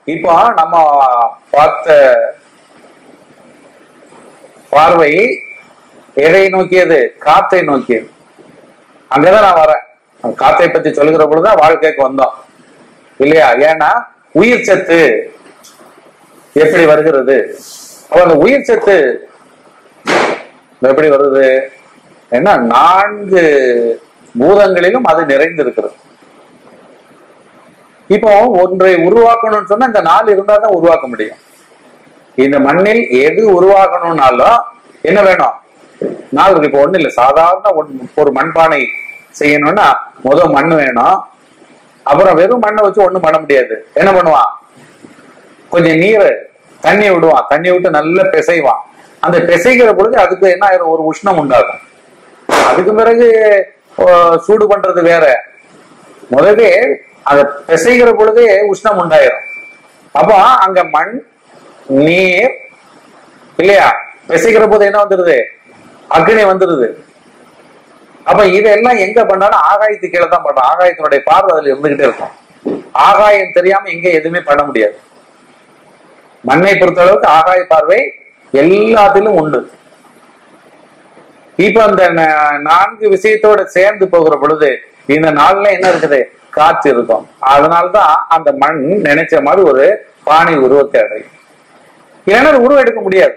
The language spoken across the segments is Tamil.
இப்போ நம்ம பார்த்த பார்வை எதை நோக்கியது? காத்தை நோக்கியது. அங்கதான் நான் வரேன். காத்தை பத்தி சொல்லுகிற பொழுதுதான் வாழ்க்கைக்கு வந்தோம் இல்லையா? ஏன்னா உயிர் சத்து எப்படி வருகிறது? அப்ப அந்த உயிர் சத்து எப்படி வருது? ஏன்னா 4 பூதங்களிலும் அது நிறைந்திருக்கிறது. இப்போ ஒன்றை உருவாக்கணும்னு சொன்னா இந்த 4 இருந்தா தான் உருவாக்க முடியும். இந்த மண்ணில் எது உருவாக்கணும்னாலும் என்ன வேணும்? 4 இருக்கு. இப்போ ஒண்ணு இல்லை, சாதாரண ஒரு மண்பானை செய்யணும்னா முதல் மண் வேணும். அப்புறம் வெறும் மண்ணை வச்சு ஒண்ணும் பண்ண முடியாது. என்ன பண்ணுவான்? கொஞ்சம் நீர் தண்ணி விடுவான். தண்ணி விட்டு நல்லா பிசைவான். அந்த பிசைக்கிற பொழுது அதுக்கு என்ன ஆயிரும்? ஒரு உஷ்ணம் உண்டாகும். அதுக்கு பிறகு சூடு பண்றது வேற. முதலே அதை பிசைக்கிற பொழுதே உஷ்ணம் உண்டாயிரும். அப்போ அங்க மண், நீர் இல்லையா? பிசைக்கிற போது என்ன வந்துருது? அக்னி வந்துருது. அப்ப இதெல்லாம் எங்க பண்ணாலும் ஆகாயத்துக்கு கீழே தான் பண்றோம். ஆகாயத்தினுடைய பார்வை அதுல இருந்துகிட்டே இருக்கும். ஆகாயம் தெரியாம எங்க எதுவுமே பண்ண முடியாது. மண்ணை பொறுத்த அளவுக்கு ஆகாய பார்வை எல்லாத்திலும் உண்டு. இப்ப அந்த 4 விஷயத்தோட சேர்ந்து போகிற பொழுது இந்த நாள்ல என்ன இருக்குது? காற்று இருக்கும். அதனால்தான் அந்த மண் நினைச்ச மாதிரி ஒரு பானை உருவத்தை அடையும். ஏன்னா உருவம் எடுக்க முடியாது.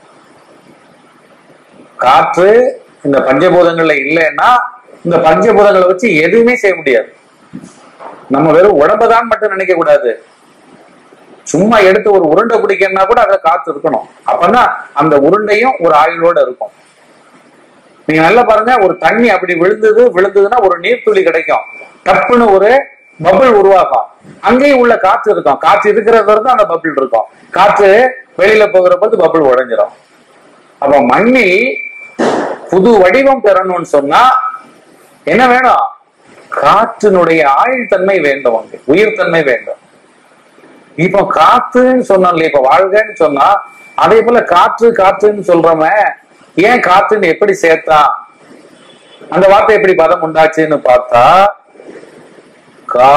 காற்று இந்த பஞ்சபூதங்கள்ல இல்லைன்னா இந்த பஞ்சபூதங்களை வச்சு எதுவுமே செய்ய முடியாது. நம்ம வெறும் உடம்புதான் மட்டும் நினைக்க கூடாது. சும்மா எடுத்து ஒரு உருண்டை பிடிக்கணும்னா கூட அதுல காற்று இருக்கணும். அப்பதான் அந்த உருண்டையும் ஒரு ஆயுளோட இருக்கும். நீங்க நல்லா பாருங்க, ஒரு தண்ணி அப்படி விழுந்ததுன்னா ஒரு நீர்த்துளி கிடைக்கும். டப்புன்னு ஒரு பபிள் உருவாகும். அங்கேயும் உள்ள காற்று இருக்கும். காற்று இருக்கிறது வரைக்கும் அந்த பபிள் இருக்கும். காற்று வெளியில போகிற போது பபிள் உடைஞ்சிடும். அப்ப மண்ணில் புது வடிவம் பெறணும்னு சொன்னா என்ன வேணும்? காற்றினுடைய ஆயுள் தன்மை வேண்டும். அங்கு உயிர் தன்மை வேண்டும். இப்ப காத்துன்னு சொன்னோம், இப்ப வாழ்கன்னு சொன்னா அதே போல காற்றுன்னு சொல்றோமே, ஏன் காற்றுன்னு எப்படி சேர்த்தா? அந்த வார்த்தை எப்படி பதம் உண்டாச்சுன்னு பார்த்தா, கா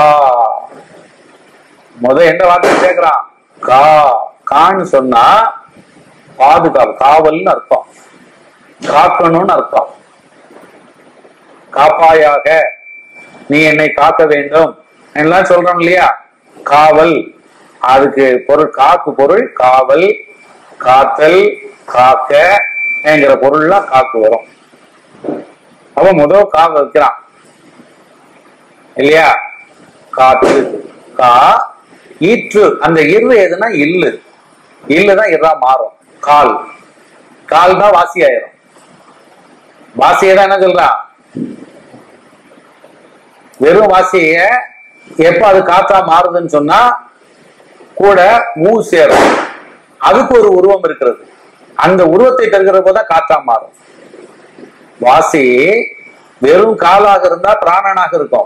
எந்த வார்த்தை சேர்க்கிறான்? கான்னு சொன்னா பாதுகாப்பு, காவல்னு அர்த்தம். காக்கணும்னு அர்த்தம். காப்பாயாக, நீ என்னை காக்க வேண்டும் எல்லாம் சொல்றோம் இல்லையா? காவல், அதுக்கு பொருள் காக்கு பொருள் காவல், காத்தல், காக்க என்கிற பொருள்லாம் காக்கு வரும். அவன் முதல் கா வைக்கிறான் இல்லையா? காற்று, கா. ஈற்று, அந்த இரு எதுனா இல்லு. இல்லுதான் இரா மாறும். கால் தான் வாசி ஆயிரும். வாசியை தான் என்ன சொல்றான்? வெறும் வாசிய எப்ப அது காத்தா மாறுதுன்னு சொன்னா கூட மூ சேரும். அதுக்கு ஒரு உருவம் இருக்கிறது. அந்த உருவத்தை பெறுகிற போதுதான் காத்தா மாறும். வாசி வெறும் காலாக இருந்தா பிராணனாக இருக்கும்.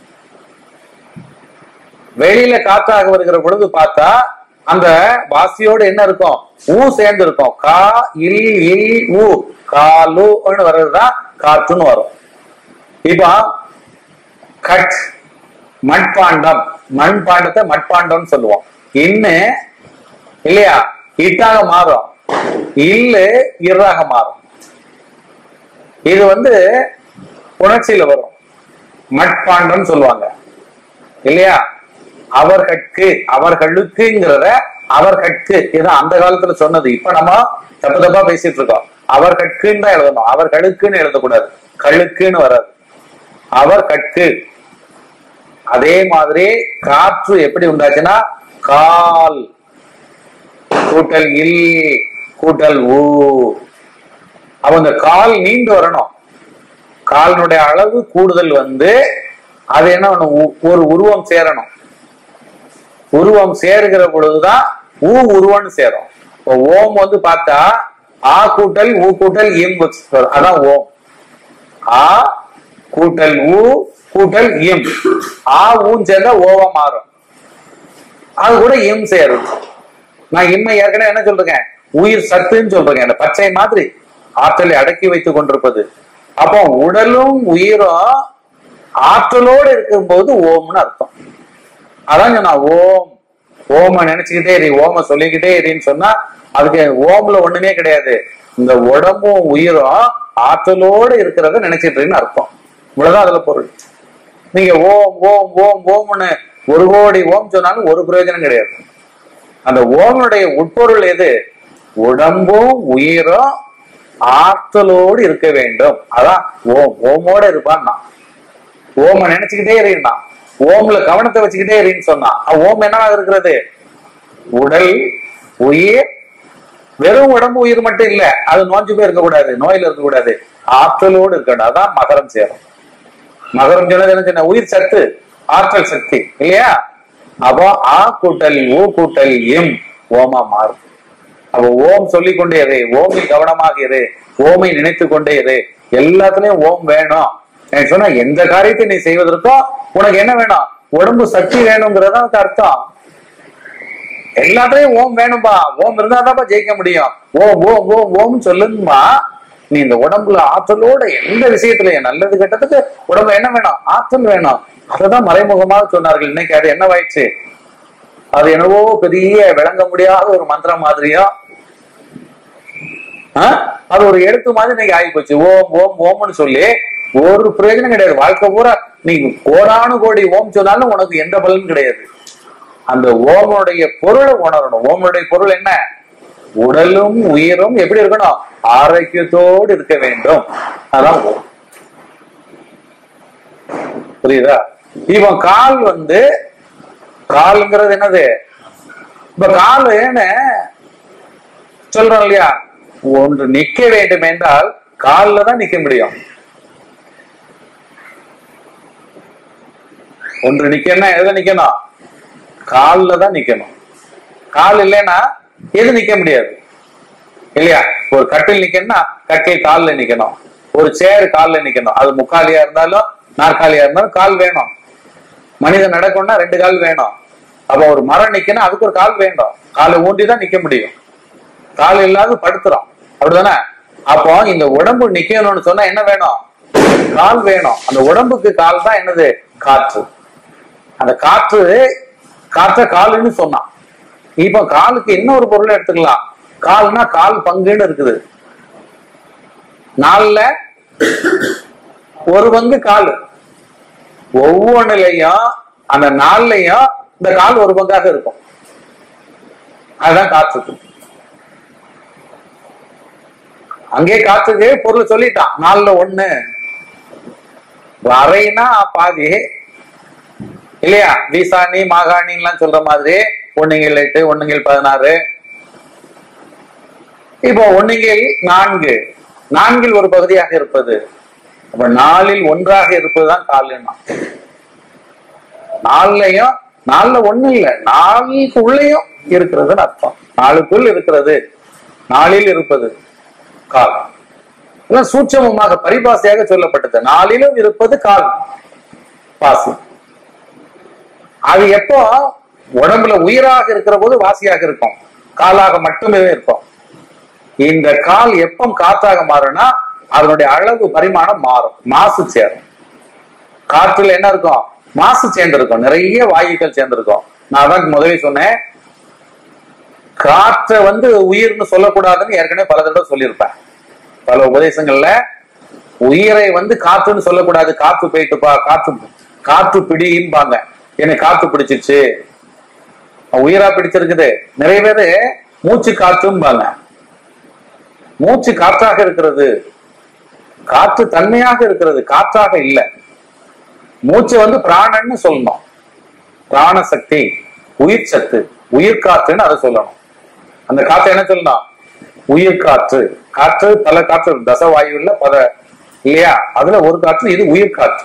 வெளியில காற்றாக வருகிற பொழுது பார்த்தா அந்த வாசியோடு என்ன இருக்கும்? ஊ சேர்ந்து இருக்கும். கா இல் ஊ, காலுன்னு வர்றதுதான் காற்றுன்னு வரும். இப்ப கட், மண்பாண்டம், மண்பாண்டத்தை மட்பாண்டம் சொல்லுவோம். இன்னு இல்லையா? இட்டாக மாறும். இல்லு இராக மாறும். இது உணர்ச்சியில வரும். மட்பாண்டம் சொல்லுவாங்க இல்லையா? அவர்கட்கு, அவர்களுக்குங்கிறத அவர்கட்கு, இதுதான் அந்த காலத்துல சொன்னது. இப்ப நம்ம தப்பா பேசிட்டு இருக்கோம். அவர்கட்குன்னு தான் எழுதணும். அவர்களுக்குன்னு எழுதக்கூடாது. கழுக்குன்னு வராது. அவர்கட்கு. அதே மாதிரி காற்று எப்படி உண்டாச்சுன்னா கால் கூட்டல் இல் கூட்டல் ஊ. அவங்க கால் நீண்டு வரணும். காலினுடைய அளவு கூடுதல் அது என்ன ஒரு உருவம் சேரணும். உருவம் சேருகிற பொழுதுதான் ஊ உருவம்னு சேரும். இப்போ ஓம் பார்த்தா ஆ கூட்டல் ஊ கூட்டல் இம், அதான் ஓம். ஆ கூட்டல் ஊ கூட்டல் இம். ஆ ஊன்னு சேர்ந்தா ஓவா மாறும். அது கூட இம் சேரும். நான் இம்மை ஏற்கனவே என்ன சொல்றேன்? உயிர் சத்துன்னு சொல்றேன். அந்த பச்சை மாதிரி ஆற்றலை அடக்கி வைத்துக் கொண்டிருப்பது. அப்போ உடலும் உயிரும் ஆற்றலோடு இருக்கும் போது ஓம்னு அர்த்தம். அதான் சொன்னா ஓம் ஓம நினைச்சுக்கிட்டே இரு, ஓம சொல்லிக்கிட்டே இருன்னு சொன்னா அதுக்கு ஓம்ல ஒண்ணுமே கிடையாது. இந்த உடம்பும் உயிரும் ஆற்றலோடு இருக்கிறத நினைச்சிட்டு அர்த்தம். இவ்வளவுதான் அதுல பொருள். நீங்க ஓம் ஓம் ஓம் ஓம்னு 1 கோடி ஓம் சொன்னாலும் ஒரு பிரயோஜனம் கிடையாது. அந்த ஓமனுடைய உட்பொருள் எது? உடம்பும் உயிரும் ஆற்றலோடு இருக்க வேண்டும். அதான் ஓம். ஓமோட இருப்பான்னா, ஓம நினைச்சுக்கிட்டே இருந்தா, ஓம்ல கவனத்தை வச்சுக்கிட்டே இருன்னு சொன்னா ஓம் என்னவா இருக்கிறது? உடல் உயிர். வெறும் உடம்பு உயிர் மட்டும் இல்ல, அது நோஞ்சு போய் இருக்கக்கூடாது, நோயில இருக்கக்கூடாது, ஆற்றலோடு இருக்கணும். அதான் மகரம் சேரும். மகரம் சொன்னது என்ன? உயிர் சத்து, ஆற்றல் சக்தி இல்லையா? அப்போ ஆ கூட்டல் ஊ கூட்டல் இம் ஓமா மாறும். அப்போ ஓம் சொல்லிக் கொண்டே இரு, ஓமில் கவனமாக இரு, ஓமை நினைத்து கொண்டே இரு. எல்லாத்துலயும் ஓம் வேணும். எனக்கு சொன்னா எந்த காரியத்தை நீ செய்வதற்கும் உனக்கு என்ன வேணும்? உடம்பு சக்தி வேணுங்கிறதா அர்த்தம். எல்லாத்துலயும் ஓம் வேணும்பா. ஓம் இருந்தாதான்ப்பா ஜெயிக்க முடியும். ஓம் ஓம் ஓம் ஓம் சொல்லுங்கம்மா. நீ இந்த உடம்புல ஆற்றலோட எந்த விஷயத்திலயும் நல்லது கெட்டதுக்கு உடம்புல என்ன வேணும்? ஆற்றல் வேணும். அததான் மறைமுகமாக சொன்னார்கள். இன்னைக்கு அது என்னவாயிடுச்சு? அது என்னவோ பெரிய விளங்க முடியாத ஒரு மந்திரம் மாதிரியா, அது ஒரு எழுத்து மாதிரி இன்னைக்கு ஆகி போச்சு. ஓம் ஓம் ஓம்னு சொல்லி ஒரு பிரயோஜனம் கிடையாது. வாழ்க்கை பூரா நீ கோடானு கோடி ஓம் சொன்னாலும் உனக்கு எந்த பலனும் கிடையாது. அந்த ஓமனுடைய பொருளை உணரணும். ஓமனுடைய பொருள் என்ன? உடலும் உயிரும் எப்படி இருக்கணும்? ஆரோக்கியத்தோடு இருக்க வேண்டும். அதான் ஓம். புரியுதா? இவன் கால் கால்ங்கிறது என்னது? இப்ப கால் ஏன்னு சொல்றோம் இல்லையா? ஒன்று நிக்க வேண்டும் என்றால் காலில் தான் நிக்க முடியும். ஒன்று நிக்கணும்னா எதுல நிக்கணும்? காலில் தான் நிக்கணும். கால் இல்லைன்னா எது நிக்க முடியாது இல்லையா? ஒரு கட்டில் நிக்கணும்னா கட்டில் காலில் நிக்கணும். ஒரு சேர் காலில் நிக்கணும். அது முக்காலியா இருந்தாலும் நாற்காலியா இருந்தாலும் கால் வேணும். மனிதன் நடக்கணும்னா 2 கால் வேணும். அப்ப ஒரு மரம் நிக்கணும், அதுக்கு ஒரு கால் வேண்டும். காலை ஊண்டிதான் நிக்க முடியும். கால் இல்லாத படுத்துறோம், அப்படிதானே? அப்போ இந்த உடம்பு நிக்கணும்னு சொன்னா என்ன வேணும்? கால் வேணும். அந்த உடம்புக்கு கால் தான் என்னது? காற்று. அந்த காற்ற காலுன்னு சொன்னான். இப்ப காலுக்கு என்ன ஒரு பொருளை எடுத்துக்கலாம்? கால்னா கால் பங்குன்னு இருக்குது. 4ல 1 பங்கு கால். ஒவ்வொன்றுலையும் அந்த 4லையும் இந்த கால் 1 பங்காக இருக்கும். அதுதான் காற்றுக்கு. அங்கே காற்றுக்கு பொருள் சொல்லிட்டான். 4ல 1 அரைனா பாதி இல்லையா? வீசாணி மாகாணி எல்லாம் சொல்ற மாதிரி 1/8 1/16. இப்போ 1/4 4ல் ஒரு பகுதியாக இருப்பது. அப்ப 4ல் 1ஆக இருப்பதுதான் கால்னா. 4லையும் 4ல 1 இல்ல, 4க்கு உள்ளேயும் இருக்கிறதுன்னு அர்த்தம். 4க்குள் இருக்கிறது, 4ல் இருப்பது கால். சூட்சமமாக பரிபாசையாக சொல்லப்பட்டது. 4லும் இருப்பது கால் பாசி. அது எப்போ உடம்புல உயிராக இருக்கிற போது வாசியாக இருக்கும், காலாக மட்டுமே இருக்கும். இந்த கால் எப்போ காற்றாக மாறும்னா அதனுடைய அளவு பரிமாணம் மாறும், மாசு சேரும். காற்றுல என்ன இருக்கும்? மாசு சேர்ந்திருக்கும், நிறைய வாயுக்கள் சேர்ந்திருக்கும். நான் அதான் முதலே சொன்னேன், காற்றை உயிர்னு சொல்லக்கூடாதுன்னு ஏற்கனவே பல தடவை சொல்லியிருப்பேன் பல உபதேசங்கள்ல. உயிரை காற்றுன்னு சொல்லக்கூடாது. காற்று போயிட்டுப்பா, காற்று பிடிம்பாங்க. எனக்கு காற்று பிடிச்சிருச்சு, உயிரா பிடிச்சிருக்குது. நிறைய பேரு மூச்சு காற்றும்பாங்க. மூச்சு காற்றாக இருக்கிறது, காற்று தன்மையாக இருக்கிறது, காற்றாக இல்லை. மூச்சு பிராணன்னு சொல்லணும். பிராண சக்தி, உயிர் சத்து, உயிர் காற்றுன்னு அதை சொல்லணும். அந்த காற்று என்ன சொல்லணும்? உயிர் காற்று. காற்று பல காற்று, தசவாயுல பல இல்லையா? அதுல ஒரு காற்று, இது உயிர் காற்று.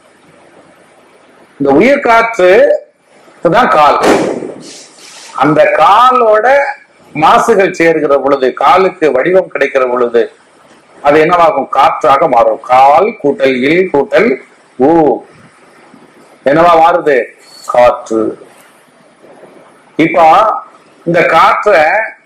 இந்த உயிர் காற்று தான் கால். அந்த காலோட மாசுகள் சேர்கிற பொழுது, காலுக்கு வடிவம் கிடைக்கிற பொழுது அது என்னவாகும்? காற்றாக மாறும். கால் கூட்டல் இல் கூட்டல் ஊ என்னவா மாறுது? காற்று. இப்ப இந்த காற்றை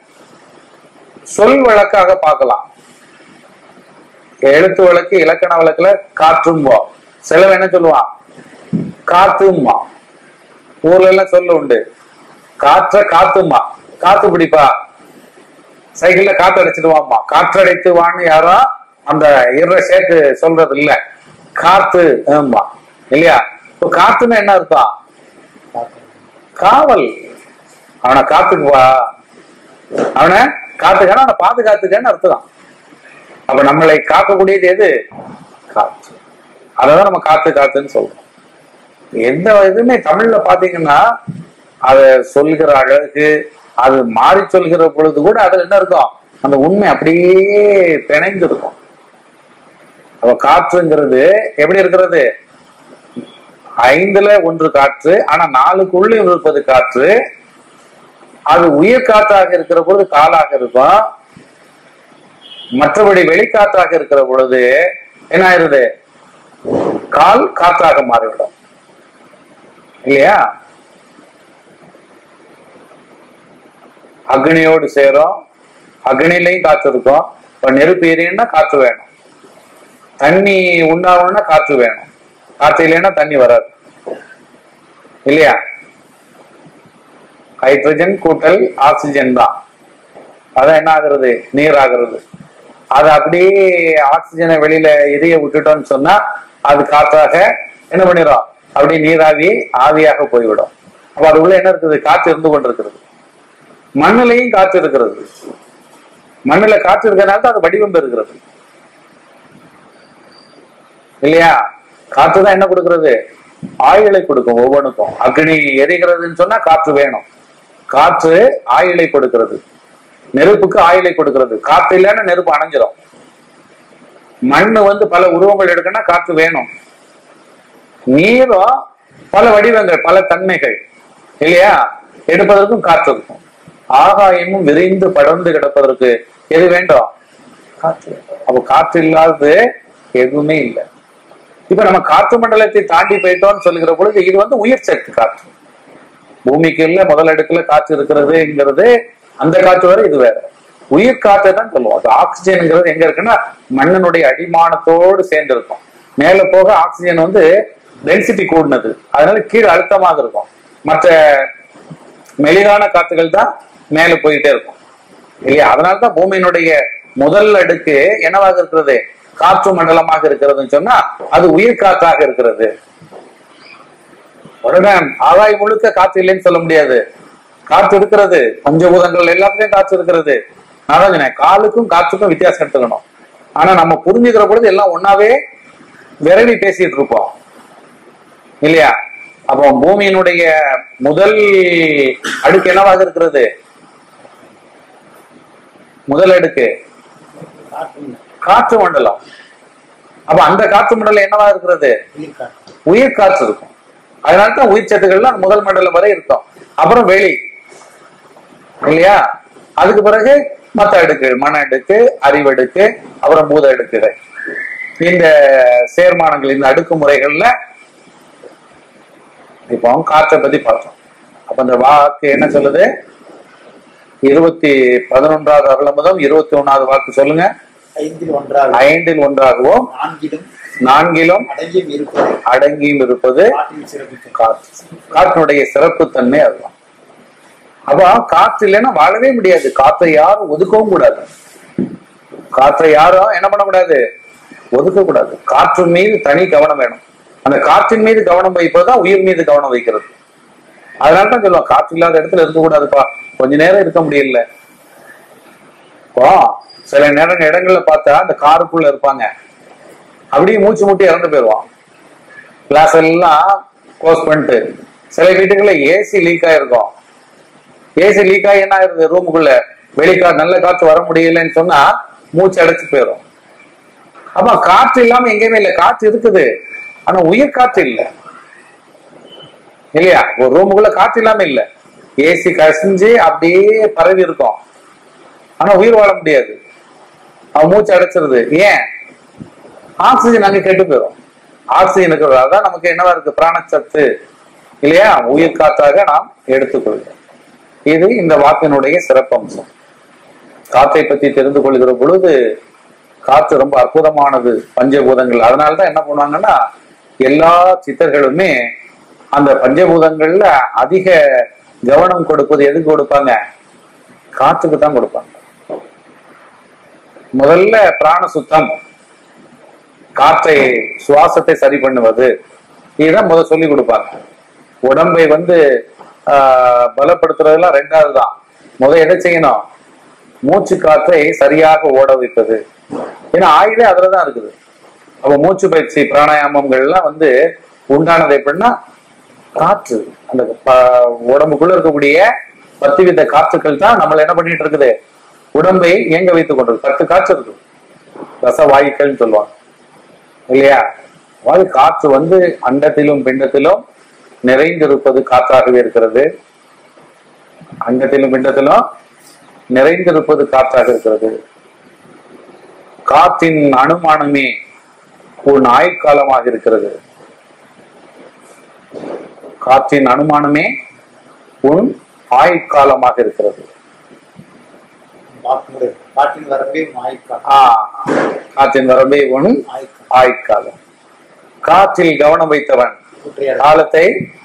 சொல் வழக்காக பார்க்கலாம். எழுத்து வழக்கு, இலக்கண வழக்குல காற்றும்பா. சிலவன் என்ன சொல்லுவான்? காத்துமா. ஊர்ல எல்லாம் சொல்ல உண்டு. காத்துமா, காத்து பிடிப்பா, சைக்கிள்ல காத்து அடைச்சிடுவாம்மா. காற்றடைத்து வான்னு யாரும் அந்த சேர்த்து சொல்றது இல்ல, காத்து ஆமா இல்லையா? இப்போ காத்துன்னா என்ன அர்த்தம்? காவல். அவனை காத்துக்குவா, அவனை காத்துக்கான அவனை பாதுகாத்துக்கன்னு அர்த்தம். அப்ப நம்மளை காக்கக்கூடியது எது? காத்து. அததான் நம்ம காத்து காத்துன்னு சொல்றோம். எந்த இதுவுமே தமிழ்ல பாத்தீங்கன்னா அத சொல்கிற அழகு, அது மாறி சொல்கிற பொழுது கூட அதுல என்ன இருக்கும்? அந்த உண்மை அப்படியே பிணைந்து இருக்கும். அப்ப காற்றுங்கிறது எப்படி இருக்கிறது? 5ல் 1 காற்று, ஆனா 4க்குள்ள இருப்பது காற்று. அது உயிர் காற்றாக இருக்கிற பொழுது காலாக இருக்கும். மற்றபடி வெளிக்காற்றாக இருக்கிற பொழுது என்ன ஆயிருது? கால் காற்றாக மாறிவிடும் இல்லையா? அக்னியோடு சேரும், அக்னிலையும் காற்று இருக்கும். இப்ப நெருப்பு எரியணும்னா காற்று வேணும், தண்ணி உண்டாகணும்னா காற்று வேணும், காற்று இல்லைன்னா தண்ணி வராது இல்லையா? ஹைட்ரஜன் கூட்டல் ஆக்சிஜன் தான், அதான் என்ன ஆகுறது? நீர் ஆகுறது. அது அப்படியே ஆக்சிஜனை வெளியில எரிய விட்டுட்டோம்னு சொன்னா அது காற்றாக என்ன பண்ணிடும்? அப்படியே நீராவி ஆவியாக போய்விடும். அப்ப அது உள்ள என்ன இருக்குது? காற்று இருந்து கொண்டிருக்கிறது. மண்ணிலையும் காற்று இருக்கிறது. மண்ணுல காற்று இருக்கிறதுனால தான் அது வடிவம் பெறுகிறது இல்லையா? காற்று தான் என்ன கொடுக்கிறது? ஆயுளை கொடுக்கும் ஒவ்வொன்றுக்கும். அக்னி எரிகிறதுன்னு சொன்னா காற்று வேணும், காற்று ஆயுளை கொடுக்கிறது. நெருப்புக்கு ஆயுளை கொடுக்கிறது. காற்று இல்லைன்னா நெருப்பு அணைஞ்சிடும். மண்ணு பல உருவங்கள் எடுக்கணும்னா காற்று வேணும். நீரும் பல வடிவங்கள், பல தன்மைகள் இல்லையா? எடுப்பதற்கும் காற்று இருக்கும். ஆகாயமும் விரிந்து படர்ந்து கிடப்பதற்கு எது வேண்டும்? காற்று. அப்ப காற்று இல்லாதது எதுவுமே இல்லை. இப்ப நம்ம காற்று மண்டலத்தை தாண்டி போயிட்டோம்னு சொல்லுகிற பொழுது இது உயிர் சக்தி காற்று. பூமிக்கு இல்ல முதல் அடுக்குல காற்று இருக்கிறதுங்கிறது அந்த காற்று வேற, இது வேற. உயிர் காற்றை தான் சொல்லுவோம். அது ஆக்சிஜன்ங்கிறது எங்க இருக்குன்னா மண்ணினுடைய அடிமானத்தோடு சேர்ந்து இருக்கும். மேல போக ஆக்சிஜன் டென்சிட்டி கூடினது, அதனால கீழே அழுத்தமாக இருக்கும். மற்ற மெலிதான காற்றுகள் தான் மேல போயிட்டே இருக்கும் இல்லையா? அதனால்தான் பூமியினுடைய முதல் அடுக்கு என்னவாக இருக்கிறது? காற்று மண்டலமாக இருக்கிறதுன்னு சொன்னா அது உயிர் காற்றாக இருக்கிறது. உடனே ஆகாயம் முழுக்க காற்று இல்லைன்னு சொல்ல முடியாது. காற்று இருக்கிறது, பஞ்சபூதங்கள் எல்லாத்துலயும் காற்று இருக்கிறது. நான் தான் சொன்னேன், காலுக்கும் காற்றுக்கும் வித்தியாசம் எடுத்துக்கணும். ஆனா நம்ம புரிஞ்சுக்கிற பொழுது எல்லாம் ஒன்னாவே விரவி பேசிட்டு இருப்போம் இல்லையா? அப்போ பூமியினுடைய முதல் அடுக்கு என்னவாக இருக்கிறது? முதல் அடுக்கு காற்று மண்டலம். அப்ப அந்த காற்று மண்டலம் என்னவா இருக்கிறது? உயிர் காற்று இருக்கும். அதனால்தான் உயிர் சத்துக்கள்லாம் முதல் மண்டலம் வரை இருக்கும். அப்புறம் வெளி இல்லையா? அதுக்கு பிறகு மத்த அடுக்கு, மன அடுக்கு, அறிவடுக்கு, அப்புறம் பூத அடுக்குகள். இந்த சேர்மானங்கள், இந்த அடுக்குமுறைகள்ல இப்போ காற்றை பத்தி பார்த்தோம். அப்ப இந்த வாக்கு என்ன சொல்லுது? 11வது அருள முதல் 21வது வாக்கு சொல்லுங்க. 5ல் ஒன்றாகவும் 4லும் அடங்கியும் இருப்பது காற்று. காற்றினுடைய சிறப்பு தன்மை அதுதான். அப்ப காற்று இல்லைன்னா வாழவே முடியாது. காற்றை யாரும் ஒதுக்கவும் கூடாது. காற்றை யாரும் என்ன பண்ணக்கூடாது? ஒதுக்க கூடாது. காற்று மீது தனி கவனம் வேணும். அந்த காற்றின் மீது கவனம் வைப்பதுதான் உயிர் மீது கவனம் வைக்கிறது. அதனால்தான் சொல்லுவோம், காற்று இல்லாத இடத்துல இருக்கக்கூடாதுப்பா, கொஞ்ச நேரம் இருக்க முடியல. இப்போ சில இடங்கள்ல பார்த்தா அந்த காருக்குள்ள இருப்பாங்க, அப்படியே மூச்சு முட்டி இறந்து போயிடுவான். கிளாஸ் எல்லாம் க்ளோஸ் பண்ணிட்டு. சில வீட்டுக்குள்ள ஏசி லீக் ஆயிருக்கும். ஏசி லீக் ஆகி என்ன ஆயிருது? ரூமுக்குள்ள வெளிக்காற்று, நல்ல காற்று வர முடியலன்னு சொன்னா மூச்சு அடைச்சு போயிடும். அப்ப காற்று இல்லாம எங்கேயுமே இல்லை. காற்று இருக்குது, ஆனா உயிர் காற்று இல்லை இல்லையா? ஒரு ரூமுக்குள்ள காற்று இல்லாம இல்ல, ஏசி கசிஞ்சு அப்படியே பரவி இருக்கும், ஆனா உயிர் வாழ முடியாது. அவன் மூச்சு அடைச்சிருது. ஏன்? ஆக்சிஜன் அங்க கெட்டு போயிடும். ஆக்சிஜன் இருக்கிறது, அதான் நமக்கு என்னவா இருக்கு? பிராணச்சத்து இல்லையா? உயிர் காற்றாக நாம் எடுத்துக்கொள்கிறோம். இது இந்த வாக்கினுடைய சிறப்பம்சம். காற்றை பற்றி தெரிந்து கொள்கிற பொழுது காற்று ரொம்ப அற்புதமானது, பஞ்சபூதங்கள். அதனாலதான் என்ன பண்ணுவாங்கன்னா எல்லா சித்தர்களுமே அந்த பஞ்சபூதங்கள்ல அதிக கவனம் கொடுப்பது எதுக்கு கொடுப்பாங்க? காற்றுக்கு தான் கொடுப்பாங்க. முதல்ல பிராண சுத்தம், காற்றை சுவாசத்தை சரி பண்ணுவது, இதுதான் முதல் சொல்லி கொடுப்பாங்க. உடம்பை பலப்படுத்துறதுலாம் ரெண்டாவது தான். முதல் எதை செய்யணும்? மூச்சு காற்றை சரியாக ஓட வைப்பது. ஏன்னா ஆயுளே அதுலதான் இருக்குது. அப்ப மூச்சு பயிற்சி பிராணாயாமங்கள்லாம் உண்டானது எப்படின்னா, காற்று அந்த உடம்புக்குள்ள இருக்கக்கூடிய 10 வித காற்றுக்கள் தான் நம்மள என்ன பண்ணிட்டு இருக்குது, உடம்பை இயங்க வைத்துக் கொண்டிருக்கு. 10 காற்று இருக்கு, ரசவாயுக்கள் சொல்லுவாங்க இல்லையா? காற்று அண்டத்திலும் பிண்டத்திலும் நிறைந்திருப்பது காற்றாகவே இருக்கிறது. அண்டத்திலும் பிண்டத்திலும் நிறைந்திருப்பது காற்றாக இருக்கிறது. காற்றின் அனுமானமே உன் ஆயுட்காலமாக இருக்கிறது. காற்றின் அனுமானமே உன் ஆயுட்காலமாக இருக்கிறது. காற்றின் வரம்பே உன் ஆயுட்காலம். காற்றில் கவனம் வைத்தவன் காலத்தை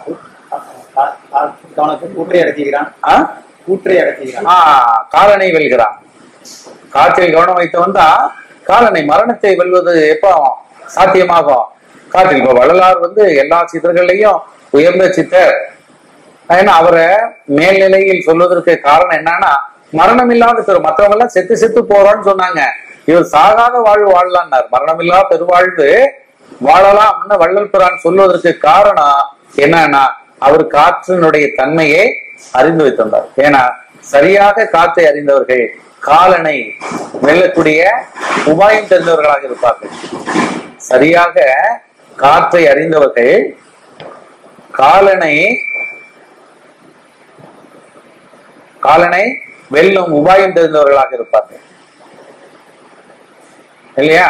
காலனை வெல்கிறான். காற்றில் கவனம் வைத்தவன் தான் காலனை, மரணத்தை வெல்வது எப்ப சாத்தியமாகும்? காற்றில். இப்ப வள்ளலார் எல்லா சித்தர்களையும் உயர்ந்த சித்தர். ஏன்னா அவரை மேல்நிலையில் சொல்வதற்கு காரணம் என்னன்னா, மரணம் இல்லாத மற்றவங்க எல்லாம் செத்து செத்து போறோம்னு சொன்னாங்க. இவர் சாகாத வாழ்வு வாழலான்னார். மரணமில்லா பெருவாழ்வு வாழலாம் வள்ளல் பிரான் சொல்வதற்கு காரணம் என்னன்னா, அவர் காற்றினுடைய தன்மையை அறிந்து வைத்திருந்தார். ஏன்னா சரியாக காற்றை அறிந்தவர்கள் காலனை வெல்லக்கூடிய உபாயம் தெரிந்தவர்களாக இருப்பார்கள். சரியாக காற்றை அறிந்தவர்கள் காலனை வெல்லும் உபாயம் தெரிந்தவர்களாக இருப்பார்கள் இல்லையா?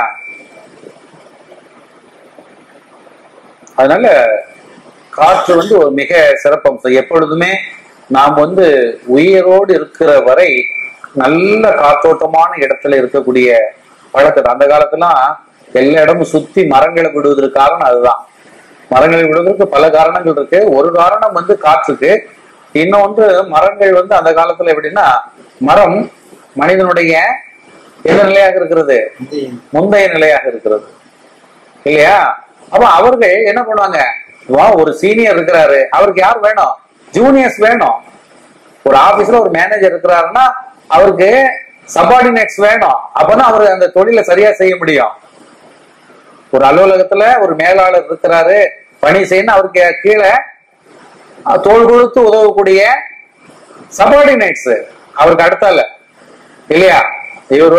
அதனால காற்று ஒரு மிக சிறப்பம்சம். எப்பொழுதுமே நாம் உயிரோடு இருக்கிற வரை நல்ல காற்றோட்டமான இடத்துல இருக்கக்கூடிய பழக்கத்தை. அந்த காலத்துலாம் எல்லா இடமும் சுத்தி மரங்களை விடுவதற்கு காரணம் அதுதான். மரங்களை விடுவதற்கு பல காரணங்கள் இருக்கு. ஒரு காரணம் காற்றுக்கு. இன்னொன்று மரங்கள் அந்த காலத்துல எப்படின்னா, மரம் மனிதனுடைய எந்த நிலையாக இருக்கிறது? முந்தைய நிலையாக இருக்கிறது இல்லையா? அப்ப அவர்கள் என்ன பண்ணுவாங்க, ஒரு சீனியர் இருக்கிறாரு, அவருக்கு யார் வேணும்? ஜூனியர்ஸ் வேணும். ஒரு ஆபீஸ்ல ஒரு மேனேஜர் இருக்கிறாருன்னா அவருக்கு சபார்டினேட்ஸ் வேணும். அப்பதான் அவரு அந்த தொழிலை சரியா செய்ய முடியும். ஒரு அலுவலகத்துல ஒரு மேலாளர் இருக்கிறாரு, பணி செய்யணும், அவருக்கு கீழே தோள் கொடுத்து உதவக்கூடிய சபார்டினேட்ஸ் அவருக்கு அடுத்தால இல்லையா? இவர்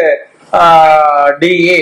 டிஏ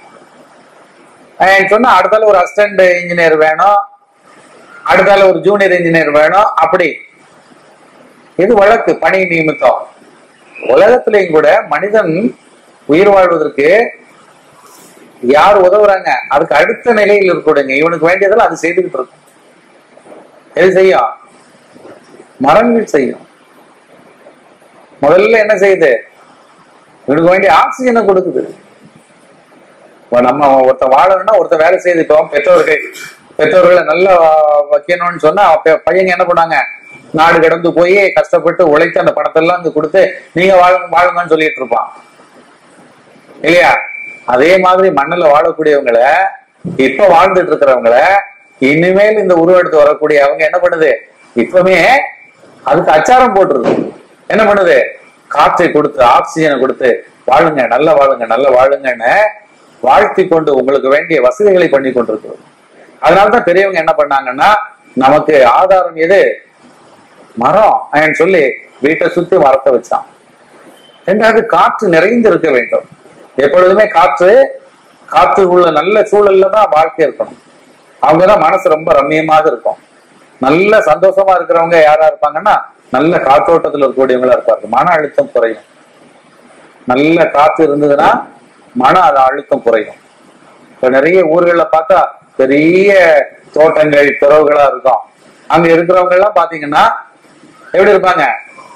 சொன்னா அடுத்தால ஒரு அசிஸ்டன்ட் இன்ஜினியர் வேணும், அடுத்தால ஒரு ஜூனியர் இன்ஜினியர் வேணும். அப்படி இது வழக்கு, பணி நியமித்தம். உலகத்திலையும் கூட மனிதன் உயிர் வாழ்வதற்கு யார் உதவுறாங்க? அதுக்கு அடுத்த நிலையில் இருக்கக்கூடாங்க. இவனுக்கு வேண்டியதெல்லாம் அது செய்துகிட்டு இருக்கும். எது செய்யும்? மரங்கள் செய்யும். முதல்ல என்ன செய்யுது? இவனுக்கு வேண்டிய ஆக்சிஜனை கொடுக்குது. நம்ம ஒருத்தன் வாழணும்னா ஒருத்தன் வேலை செய்து. இப்போ பெற்றோர்களை நல்லா வைக்கணும்னு சொன்னா பையங்க என்ன பண்ணாங்க, நாடு கடந்து போய் கஷ்டப்பட்டு உழைத்து அந்த பணத்தை எல்லாம் இங்க கொடுத்து நீங்க வாழுங்கன்னு சொல்லிட்டு இருப்பான் இல்லையா? அதே மாதிரி மண்ணுல வாழக்கூடியவங்களை, இப்ப வாழ்ந்துட்டு இருக்கிறவங்கள, இனிமேல் இந்த உருவெடுத்து வரக்கூடிய அவங்க என்ன பண்ணுது? இப்பவுமே அதுக்கு அச்சாரம் போட்டுருது. என்ன பண்ணுது? காற்றை கொடுத்து ஆக்சிஜனை கொடுத்து வாழுங்க, நல்ல வாழுங்க, நல்ல வாழுங்கன்னு வாழ்த்தி கொண்டு உங்களுக்கு வேண்டிய வசதிகளை பண்ணி கொண்டிருக்கிறது. அதனாலதான் பெரியவங்க என்ன பண்ணாங்கன்னா, நமக்கு ஆதாரம் எது? மரம் சொல்லி வீட்டை சுத்தி மரத்தை வச்சான். ரெண்டாவது காற்று நிறைந்து இருக்க வேண்டும். எப்பொழுதுமே காற்று உள்ள நல்ல சூழல்ல தான் வாழ்க்கை இருக்கணும். அவங்கதான் மனசு ரொம்ப ரம்மியமாக இருக்கும். நல்ல சந்தோஷமா இருக்கிறவங்க யாரா இருப்பாங்கன்னா, நல்ல காற்றோட்டத்தில் இருக்கக்கூடியவங்களா இருப்பாங்க. மன அழுத்தம் குறையும். நல்ல காற்று இருந்ததுன்னா மன அழுத்தம் குறையும். இப்ப நிறைய ஊர்கள்ல பார்த்தா பெரிய தோட்டங்கள் துறவுகளா இருக்கும். அங்க இருக்கிறவங்க எல்லாம் பாத்தீங்கன்னா எப்படி இருப்பாங்க?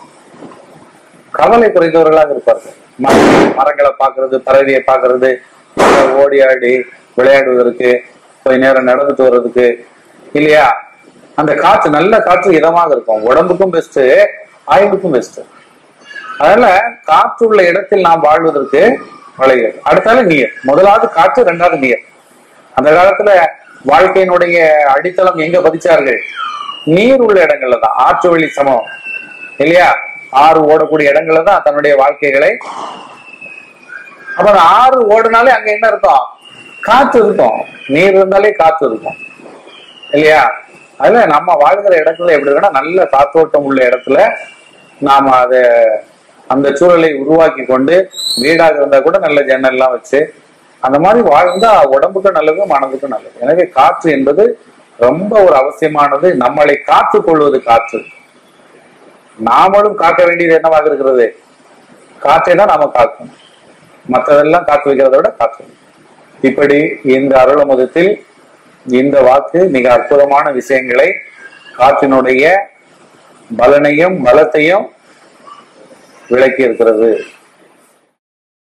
கவலை குறைந்தவர்களாக இருப்பார்கள். மரங்களை பாக்குறது, பறவையை பாக்குறது, ஓடி ஆடி விளையாடுவதற்கு, கொஞ்ச நேரம் நடந்துட்டு வர்றதுக்கு இல்லையா? அந்த காற்று நல்ல காற்று இதமாக இருக்கும், உடம்புக்கும் பெஸ்ட், ஆயுளுக்கும் பெஸ்ட். அதனால காற்று உள்ள இடத்தில் நாம் வாழ்வதற்கு வளைகள். அடுத்தால நீர். முதலாவது காற்று, இரண்டாவது நீர். அந்த காலத்துல வாழ்க்கையினுடைய அடித்தளம் எங்க பதிச்சார்கள்? நீர் உள்ள இடங்கள்ல தான். ஆற்று வழி சமம் இல்லையா, ஆறு ஓடக்கூடிய இடங்கள்ல தான் தன்னுடைய வாழ்க்கைகளை. அப்ப அந்த ஆறு ஓடுனாலே அங்க என்ன இருக்கும்? காற்று இருக்கும். நீர் இருந்தாலே காற்று இருக்கும் இல்லையா. அதுல நம்ம வாழ்கிற இடத்துல எப்படி இருக்குன்னா, நல்ல காத்தோட்டம் உள்ள இடத்துல நாம அந்த சூழலை உருவாக்கி கொண்டு, வீடாக இருந்தா கூட நல்ல ஜன்னல் எல்லாம் வச்சு அந்த மாதிரி வாழ்ந்தா உடம்புக்கும் நல்லது, மனதுக்கும் நல்லது. எனவே காற்று என்பது ரொம்ப ஒரு அவசியமானது. நம்மளை காத்துக் கொள்வது காற்று. நாமளும் காக்க வேண்டியது என்னவாக இருக்கிறது? காற்றை தான் நாம காக்கணும். மற்றதெல்லாம் காத்து வைக்கிறத விட காற்று. இப்படி இந்த அருளமுதத்தில் இந்த வாக்கு மிக அற்புதமான விஷயங்களை, காற்றினுடைய பலனையும் பலத்தையும் விளக்கி இருக்கிறது.